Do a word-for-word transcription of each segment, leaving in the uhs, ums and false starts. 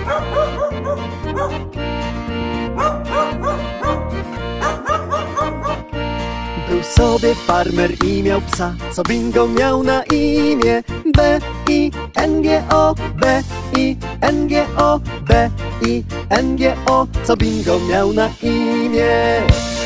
Był sobie farmer i miał psa, co Bingo miał na imię B I N G O, B I N G O, B I N G O, co Bingo miał na imię.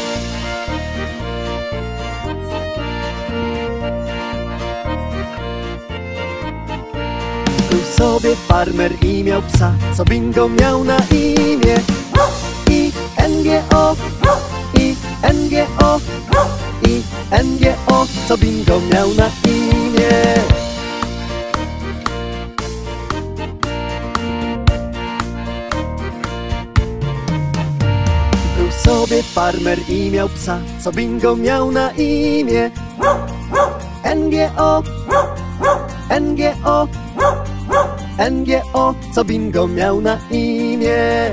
Był sobie farmer i miał psa, co Bingo miał na imię I N G O, I N G O, I N G O, co Bingo miał na imię. Był sobie farmer i miał psa, co Bingo miał na imię N G O, N G O, N G O, co Bingo miał na imię.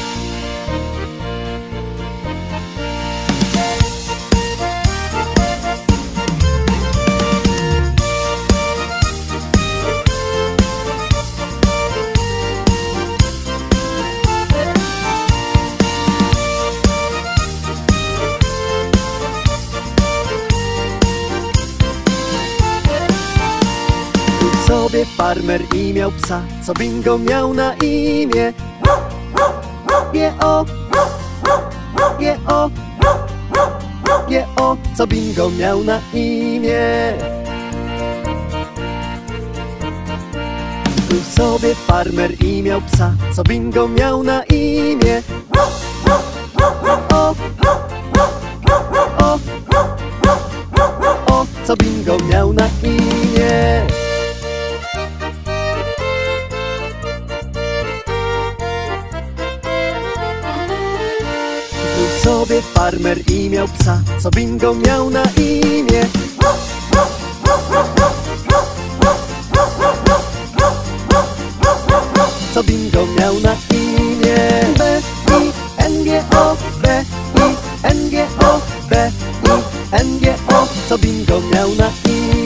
Sobie farmer i miał psa, co Bingo miał na imię G O, G O, G O, co Bingo miał na imię. Był sobie farmer i miał psa, co Bingo miał na imię O, O, O, co Bingo miał na imię. Był sobie farmer i miał psa, co Bingo miał na imię Co Bingo miał na imię. B I N G O, B I N G O, B I N G O, co Bingo miał na imię.